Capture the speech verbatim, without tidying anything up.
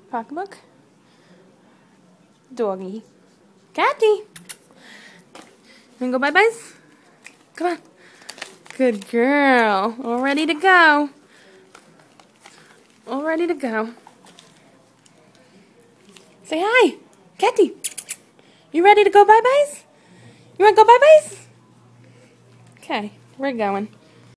Pocketbook. Doggy. Catty. Wanna go bye-byes? Come on. Good girl. All ready to go. All ready to go. Say hi. Catty. You ready to go bye-byes? You want to go bye-byes? Okay, we're going.